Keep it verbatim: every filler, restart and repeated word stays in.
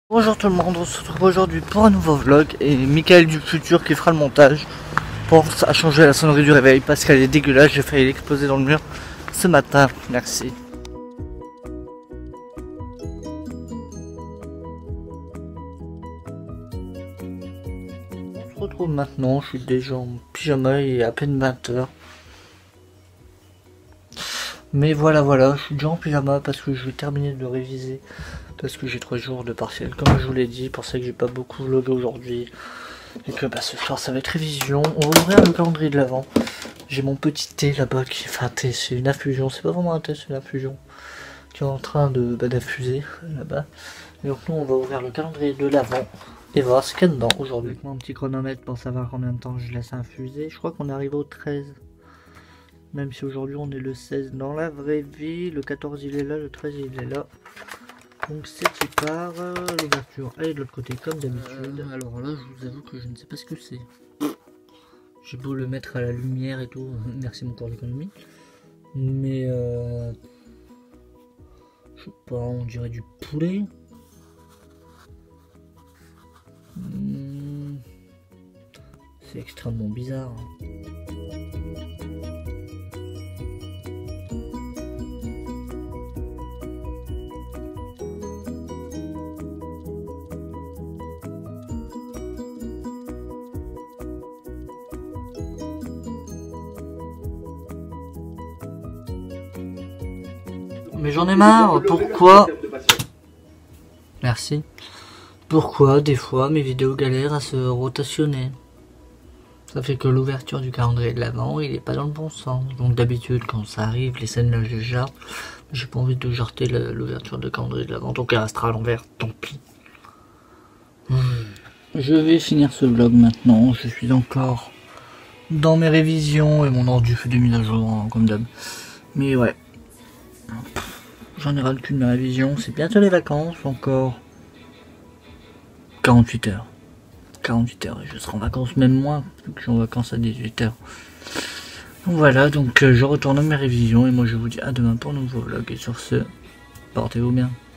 Bonjour tout le monde, on se retrouve aujourd'hui pour un nouveau vlog et Michael du futur qui fera le montage pense à changer la sonnerie du réveil parce qu'elle est dégueulasse, j'ai failli l'exploser dans le mur ce matin, merci. On se retrouve maintenant, je suis déjà en pyjama, il est à peine vingt heures. Mais voilà voilà, je suis déjà en pyjama parce que je vais terminer de réviser. Parce que j'ai trois jours de partiel, comme je vous l'ai dit, pour ça que j'ai pas beaucoup vlogué aujourd'hui. Et que bah, ce soir ça va être révision. On va ouvrir le calendrier de l'avant. J'ai mon petit thé là-bas qui fait un thé, c'est une infusion, c'est pas vraiment un thé, c'est une infusion. Qui est en train de bah, d'infuser là-bas. Et donc nous on va ouvrir le calendrier de l'avant et voir ce qu'il y a dedans aujourd'hui. Avec mon petit chronomètre pour savoir combien de temps je laisse infuser. Je crois qu'on arrive au treize. Même si aujourd'hui on est le seize dans la vraie vie. Le quatorze il est là, le treize il est là. Donc c'est qui part, euh, l'ouverture elle est de l'autre côté comme d'habitude. Euh, alors là je vous avoue que je ne sais pas ce que c'est. J'ai beau le mettre à la lumière et tout, merci mon cours d'économie. Mais euh, je sais pas, on dirait du poulet. Mmh, c'est extrêmement bizarre. Mais j'en ai marre, pourquoi? Merci. Pourquoi des fois mes vidéos galèrent à se rotationner? Ça fait que l'ouverture du calendrier de l'avant, il est pas dans le bon sens. Donc d'habitude quand ça arrive, les scènes là je jarte. J'ai pas envie de jarter l'ouverture du calendrier de l'avant, donc elle restera à l'envers, tant pis. Hmm. Je vais finir ce vlog maintenant, je suis encore dans mes révisions et mon ordi fait des mises à jour, hein, comme d'hab. Mais ouais. J'en ai ras le cul de ma révision, c'est bientôt les vacances, encore quarante-huit heures. quarante-huit heures, et je serai en vacances même moins, vu que je suis en vacances à dix-huit heures. Donc voilà, donc euh, je retourne à mes révisions, et moi je vous dis à demain pour un nouveau vlog, et sur ce, portez-vous bien.